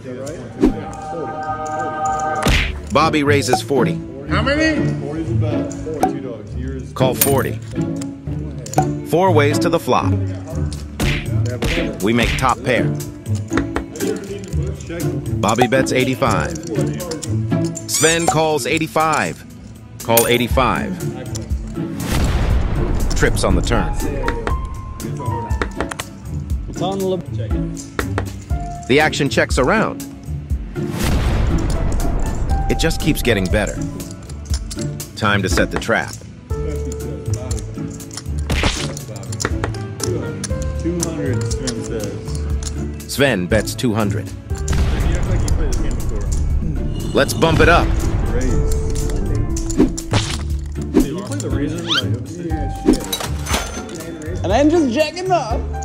Bobby raises 40. How many? 40's a bet. 2 dogs. Yours. Call 40. 4 ways to the flop. We make top pair. Bobby bets 85. Sven calls 85. Call 85. Trips on the turn. It's on the The action checks around. It just keeps getting better. Time to set the trap. 200, Sven says. Sven bets 200. You act like you played this game before. Let's bump it up. Raise. You play the reason? And I'm just jacking up.